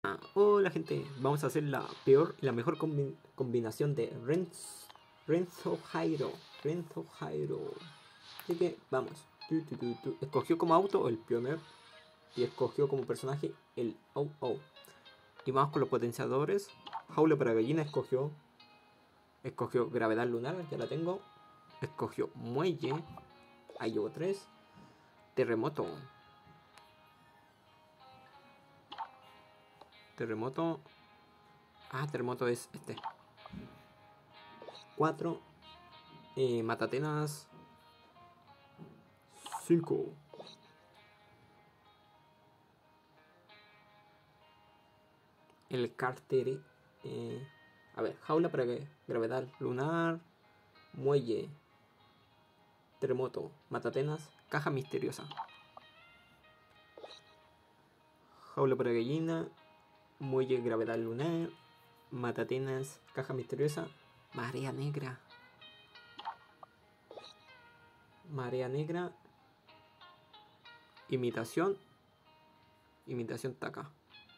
Hola gente, vamos a hacer la peor y la mejor combinación de Renzo Jairo. Así que vamos. Escogió como auto el Pioneer y escogió como personaje el OO. Y vamos con los potenciadores. Jaula para gallina escogió gravedad lunar, ya la tengo. Escogió muelle. Ahí llevo 3. Terremoto. Terremoto es este. 4. Matatenas 5. El cárter. A ver, jaula para que gravedad lunar, muelle, terremoto, matatenas, caja misteriosa. Jaula para gallina, muelle, gravedad lunar, matatenas, caja misteriosa, marea negra. Imitación taca.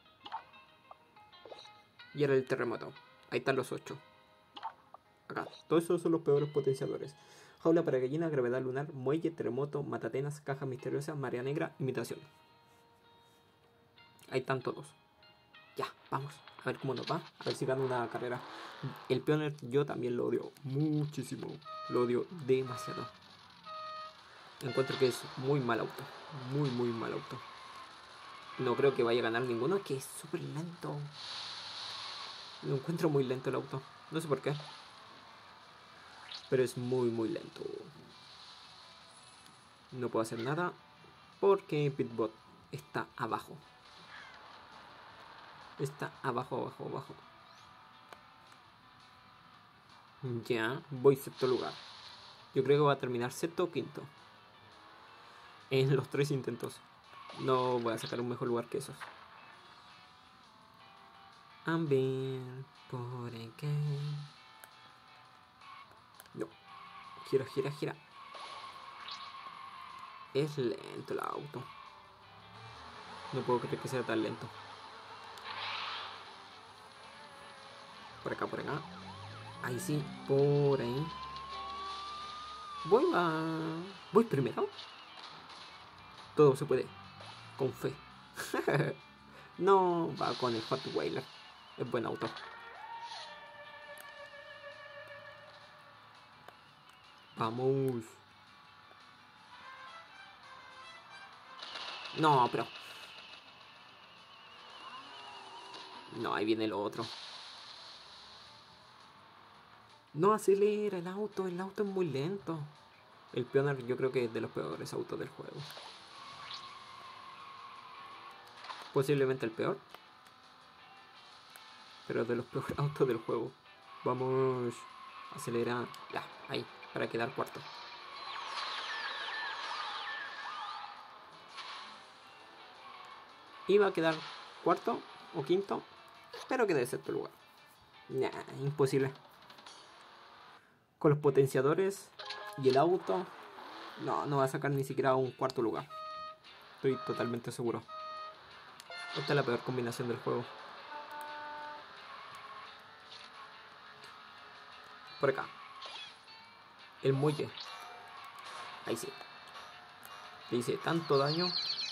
Y ahora el terremoto. Ahí están los 8. Acá, todos esos son los peores potenciadores. Jaula para gallina, gravedad lunar, muelle, terremoto, matatenas, caja misteriosa, marea negra, imitación. Ahí están todos. Ya, vamos. A ver cómo nos va. A ver si gano una carrera. El Pioneer yo también lo odio muchísimo. Lo odio demasiado. Encuentro que es muy mal auto. Muy mal auto. No creo que vaya a ganar ninguno. Es que es súper lento. Lo encuentro muy lento el auto. No sé por qué. Pero es muy lento. No puedo hacer nada. Porque Pitbot está abajo. Está abajo. Ya, voy sexto lugar. Yo creo que va a terminar sexto o quinto. En los 3 intentos. No voy a sacar un mejor lugar que esos. A ver, por acá. No. Gira. Es lento el auto. No puedo creer que sea tan lento. Por acá. Ahí sí, por ahí. Voy primero. Todo se puede. Con fe. No, va con el Hot Wheeler. Es buen auto. Vamos. No, pero... No, ahí viene el otro. No acelera el auto es muy lento. El Pioneer yo creo que es de los peores autos del juego. Posiblemente el peor. Pero de los peores autos del juego. Vamos. Acelera. Ya, ahí. Para quedar cuarto. Iba a quedar cuarto o quinto. Pero quedé en sexto lugar. Nah, imposible. Con los potenciadores y el auto. No va a sacar ni siquiera un cuarto lugar. Estoy totalmente seguro. Esta es la peor combinación del juego. Por acá. El muelle. Ahí sí. Le hice tanto daño.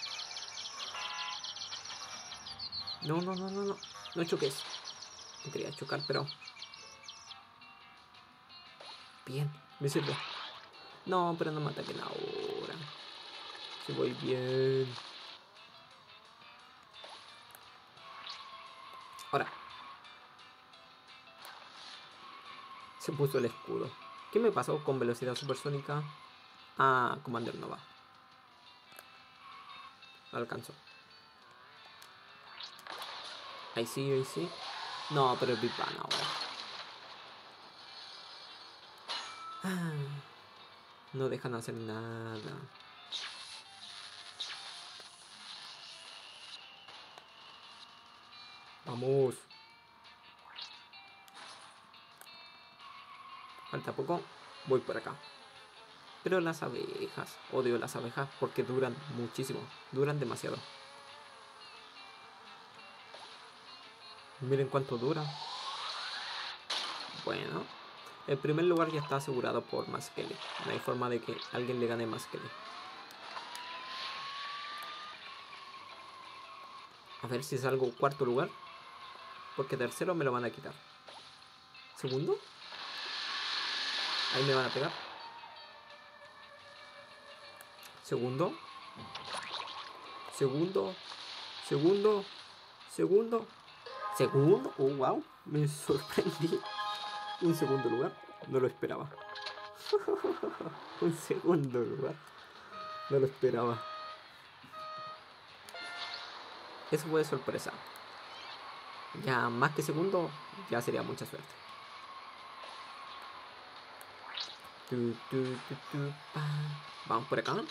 No. No choques. No quería chocar, pero... Bien, me sirve. No, pero no me ataquen ahora. Si voy bien. Ahora. Se puso el escudo. ¿Qué me pasó con velocidad supersónica? Ah, Commander Nova. No alcanzó. Ahí sí. No, pero es Big Bang ahora. No dejan hacer nada. Vamos. Falta poco. Voy por acá. Pero las abejas. Odio las abejas porque duran muchísimo. Duran demasiado. Miren cuánto dura. Bueno, el primer lugar ya está asegurado por Maskeli. No hay forma de que alguien le gane a Maskeli. A ver si salgo cuarto lugar. Porque tercero me lo van a quitar. ¿Segundo? Ahí me van a pegar. Segundo. Segundo. Segundo. Segundo. Segundo. Oh, wow. Me sorprendí. Un segundo lugar. No lo esperaba. Un segundo lugar. No lo esperaba. Eso fue de sorpresa. Ya más que segundo, ya sería mucha suerte. Vamos por acá.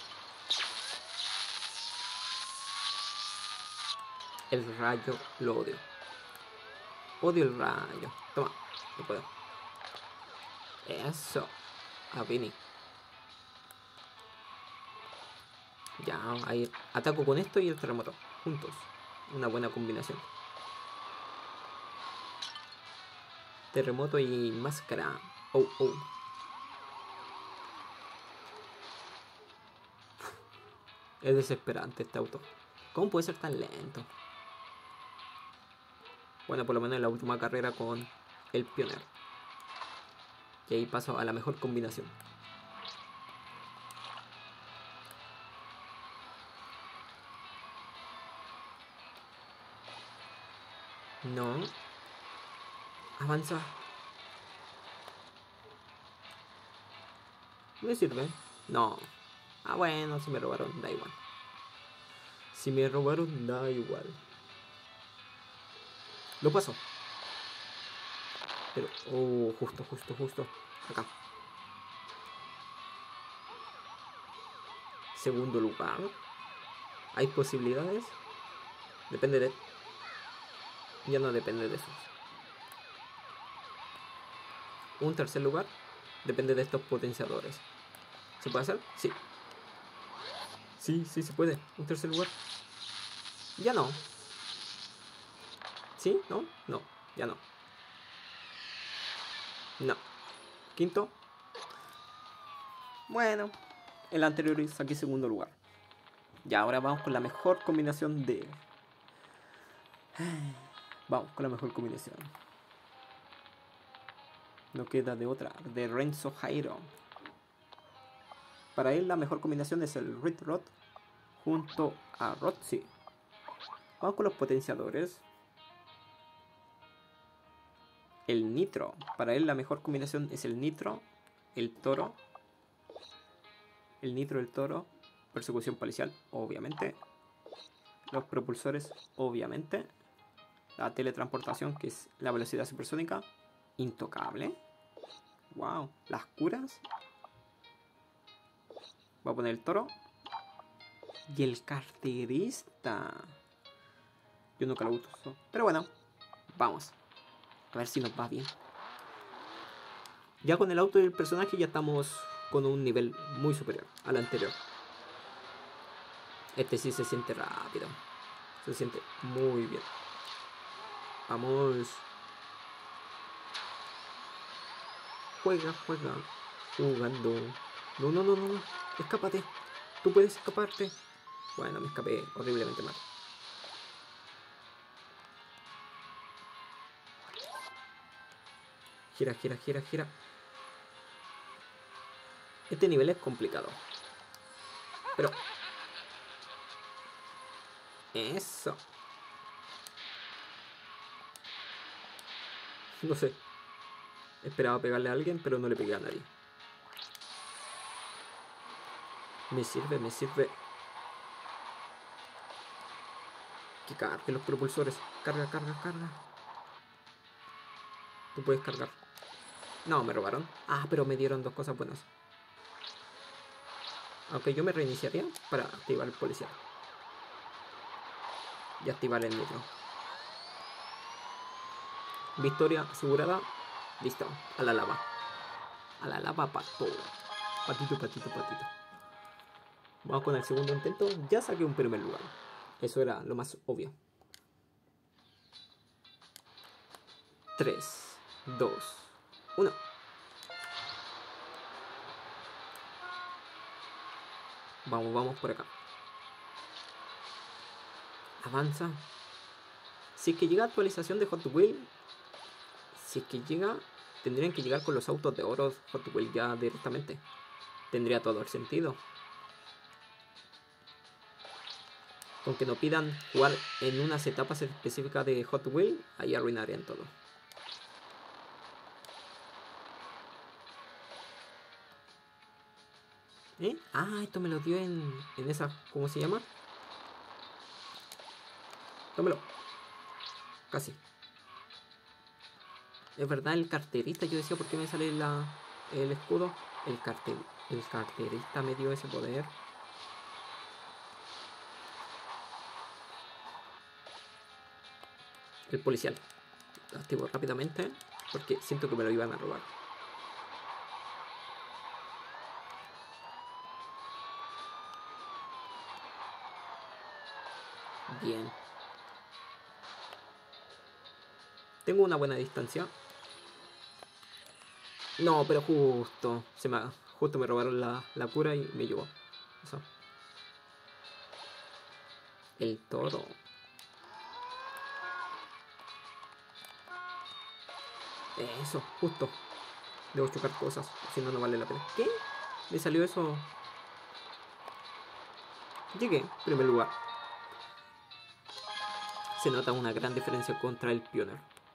El rayo lo odio. Odio el rayo. Toma, no puedo. Eso. A Vini. Ya, ahí ataco con esto y el terremoto. Juntos. Una buena combinación. Terremoto y máscara. Oh, oh. Es desesperante este auto. ¿Cómo puede ser tan lento? Bueno, por lo menos en la última carrera con el Pioneer. Y ahí paso a la mejor combinación. No. Avanza. ¿Me sirve? No. Ah, bueno, si me robaron, da igual. Si me robaron, da igual. Lo paso. Pero, oh, justo. Acá. Segundo lugar. ¿Hay posibilidades? Depende de... Ya no depende de eso. Un tercer lugar. Depende de estos potenciadores. ¿Se puede hacer? Sí. Sí, se puede. Un tercer lugar. Ya no. ¿Sí? ¿No? No. Ya no. No. Quinto. Bueno. El anterior saqué segundo lugar. Ya, ahora vamos con la mejor combinación de... Vamos con la mejor combinación. No queda de otra. De Renzo Jairo. Para él la mejor combinación es el Red Rod junto a Roxy. Vamos con los potenciadores. El Nitro. Para él la mejor combinación es el Nitro, el Toro. El Nitro, el Toro. Persecución policial, obviamente. Los propulsores, obviamente. La teletransportación, que es la velocidad supersónica. Intocable. Wow. Las curas. Voy a poner el Toro. Y el carterista. Yo nunca lo uso. Pero bueno, vamos. A ver si nos va bien. Ya con el auto y el personaje ya estamos con un nivel muy superior al anterior. Este sí se siente rápido. Se siente muy bien. Vamos. Juega. Jugando. No. Escápate. Tú puedes escaparte. Bueno, me escapé horriblemente mal. Gira. Este nivel es complicado. Pero... Eso. No sé. Esperaba pegarle a alguien, pero no le pegué a nadie. Me sirve. Que cargue los propulsores. Carga. Tú puedes cargar. No, me robaron. Ah, pero me dieron dos cosas buenas. Aunque yo me reiniciaría para activar el policial. Y activar el nitro. Victoria asegurada. Listo. A la lava. Pato. Patito. Vamos con el segundo intento. Ya saqué un primer lugar. Eso era lo más obvio. 3, 2, 1. Vamos, vamos por acá. Avanza. Si es que llega actualización de Hot Wheels, si es que llega, tendrían que llegar con los autos de oro Hot Wheels ya directamente. Tendría todo el sentido. Con que no pidan jugar en unas etapas específicas de Hot Wheels, ahí arruinarían todo. Ah, esto me lo dio en esa, ¿cómo se llama? Tómelo. Casi. Es verdad, el carterista, yo decía, ¿por qué me sale el escudo? El carterista me dio ese poder. El policial. Lo activo rápidamente porque siento que me lo iban a robar. Bien. Tengo una buena distancia. No, pero justo. Justo me robaron la cura y me llevó. Eso. El toro. Eso, justo. Debo chocar cosas, si no, no vale la pena. ¿Qué? Me salió eso. Llegué, primer lugar. Se nota una gran diferencia contra el Pioneer.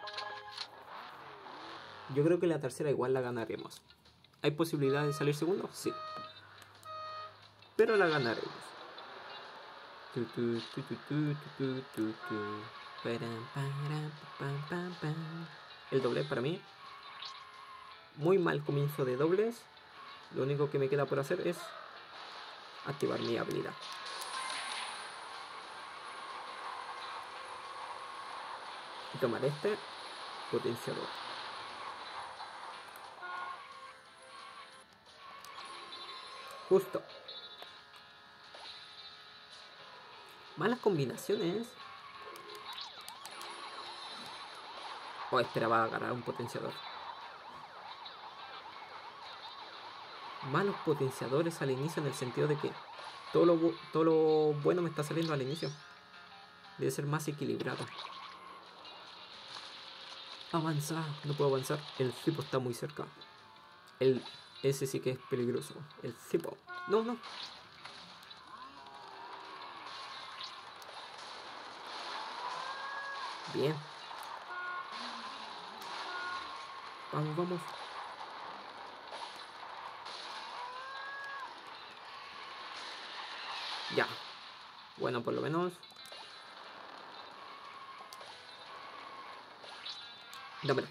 Yo creo que la tercera igual la ganaremos. ¿Hay posibilidad de salir segundo? Sí. Pero la ganaremos. El doble para mí. Muy mal comienzo de dobles. Lo único que me queda por hacer es activar mi habilidad. Y tomar este potenciador. Justo. Malas combinaciones. O esperaba agarrar un potenciador. Malos potenciadores al inicio, en el sentido de que todo lo bueno me está saliendo al inicio. Debe ser más equilibrado. Avanza. No puedo avanzar. El Cipo está muy cerca. Ese sí que es peligroso. El Cipo. No, no. Bien. Vamos, vamos. Ya. Bueno, por lo menos. Dámelo.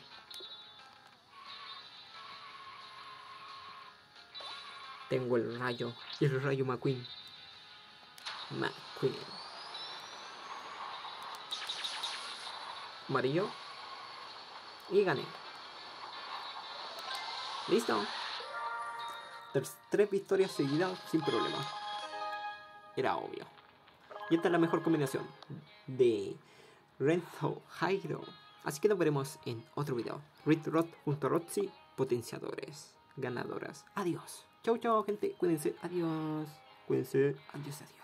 Tengo el rayo. Y el rayo McQueen. McQueen. Amarillo. Y gané. Listo. 3 victorias seguidas sin problema. Era obvio. Y esta es la mejor combinación de Renzo Jairo. Así que nos veremos en otro video. Red Rod junto a Roxy, potenciadores, ganadoras. Adiós. Chau, chau, gente. Cuídense. Adiós. Cuídense. Adiós, adiós.